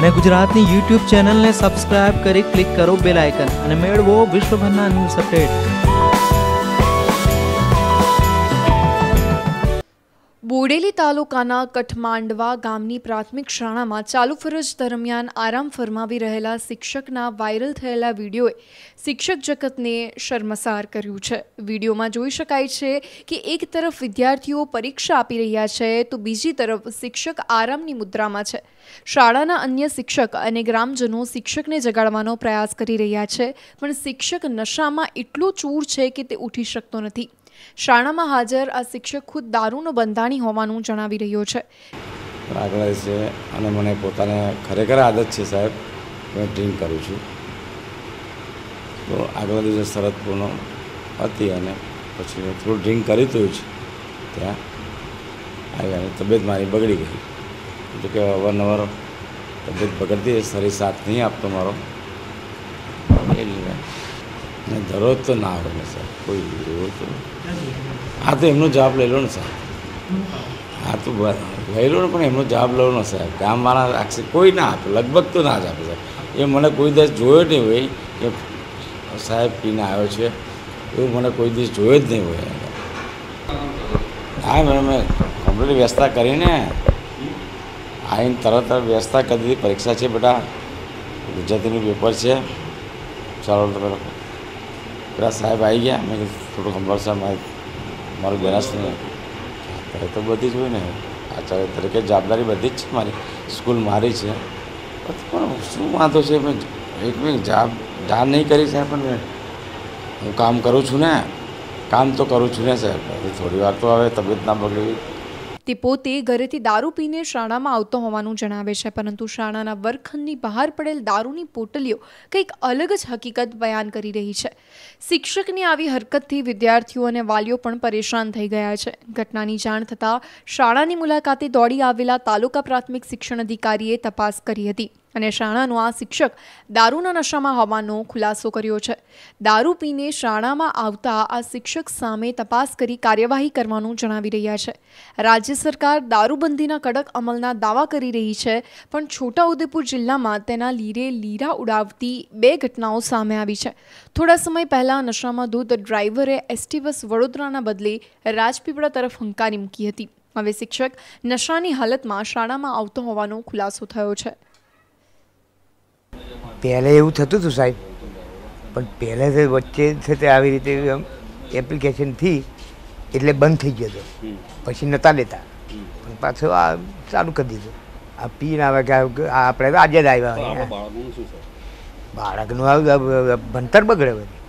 અને ગુજરાતની YouTube ચેનલને સબસ્ક્રાઇબ કરી ક્લિક કરો બેલ આઇકન અને મેળવો વિશ્વભરના ન્યૂઝ અપડેટ। બોડેલી તાલુકાના કઠમાંડવા ગામની પ્રાથમિક શાળામાં ચાલુ ફરજ દરમિયાન આરામ ફરમાવી રહેલા શિક્ષકના વાયરલ થયેલા વિડીયોએ શિક્ષક જગતને શર્મસાર કર્યું છે। વિડીયોમાં જોઈ શકાય છે કે એક તરફ વિદ્યાર્થીઓ પરીક્ષા આપી રહ્યા છે તો બીજી તરફ શિક્ષક આરામની મુદ્રામાં છે। શાળાના અન્ય શિક્ષક અને ગ્રામજનો શિક્ષકને જગાડવાનો પ્રયાસ કરી રહ્યા છે, પણ શિક્ષક નશામાં એટલો ચૂર છે કે તે ઉઠી શકતો નથી। શાળામાં હાજર આ શિક્ષક ખુદ દારૂનો બંધાણી હોવાનું જણાવી રહ્યો છે। આગળ છે અને મને પોતાને ખરેખર આદત છે સાહેબ, હું ડ્રિંક કરું છું। તો આગલા દિવસે શરદ પૂનમ હતી અને પછી મેં થોડું ડ્રિંક કર્યું હતું જ ત્યાં આવી અને તબિયત મારી બગડી ગઈ। એટલે કે અવારનવાર તબિયત બગડતી, શરીર સાથ નહીં આપતો મારો, એ લીધે ને દરરોજ તો ના આવે ને સાહેબ, કોઈ એવું તો આ તો એમનો જવાબ લઈ લો ને સાહેબ, આ તો લઈ લો ને, પણ એમનો જવાબ લો ને સાહેબ। ગામવાળા આક્ષેપ કોઈ ના આપે, લગભગ તો ના જ આપે સાહેબ। એ મને કોઈ દિવસ જોયો નહીં હોય કે સાહેબ પીને આવ્યો છે, એવું મને કોઈ દિવસ જોયો જ નહીં હોય। હા મેડમ, મેં કમ્પ્લીટ વ્યવસ્થા કરીને આવીને તરત વ્યવસ્થા કરી દીધી। પરીક્ષા છે બેટા, ગુજરાતીનું પેપર છે, ચાલો તમે લોકો પેલા સાહેબ આવી ગયા। મેં થોડું સંભાળશે મારું બેનસ નહીં તો બધી જ હોય ને, આચાર્ય તરીકે જવાબદારી બધી જ છે મારી, સ્કૂલ મારી છે, પણ શું વાંધો છે? મેં જાણ નહીં કરી સાહેબ, પણ હું કામ કરું છું ને, કામ તો કરું છું ને સાહેબ। થોડી વાર તો હવે તબિયત ના બગડી। તે પોતે ઘરેથી દારૂ પીને શાળામાં આવતો હોવાનું જણાવે છે, પરંતુ શાળાના વર્ગખંડની બહાર પડેલ દારૂની પોટલીઓ કંઈક અલગ જ હકીકત બયાન કરી રહી છે। શિક્ષકની આવી હરકતથી વિદ્યાર્થીઓ અને વાલીઓ પણ પરેશાન થઈ ગયા છે। ઘટનાની જાણ થતાં શાળાની મુલાકાતે દોડી આવેલા તાલુકા પ્રાથમિક શિક્ષણ અધિકારીએ તપાસ કરી હતી અને શાળાનો આ શિક્ષક દારૂના નશામાં હોવાનો ખુલાસો કર્યો છે। દારૂ પીને શાળામાં આવતા આ શિક્ષક સામે તપાસ કરી કાર્યવાહી કરવાનું જણાવી રહ્યા છે। રાજ્ય સરકાર દારૂબંધીના કડક અમલના દાવા કરી રહી છે, પણ છોટાઉદેપુર જિલ્લામાં તેના લીરે લીરા ઉડાવતી 2 ઘટનાઓ સામે આવી છે। થોડા સમય પહેલા નશામાં ધૂત ડ્રાઈવરે એસટી બસ વડોદરાના બદલે રાજપીપળા તરફ હંકારી મૂકી હતી। હવે શિક્ષક નશાની હાલતમાં શાળામાં આવતો હોવાનો ખુલાસો થયો છે। પહેલાં એવું થતું હતું સાહેબ, પણ પહેલાં વચ્ચે છે તે આવી રીતે એપ્લિકેશનથી એટલે બંધ થઈ ગયો હતો, પછી નહોતા લેતા, પણ પાછું આ ચાલુ કરી દીધું। આ પીને આવે કે આપણે આજે જ આવ્યા, બાળકનું ભણતર બગડે બધી।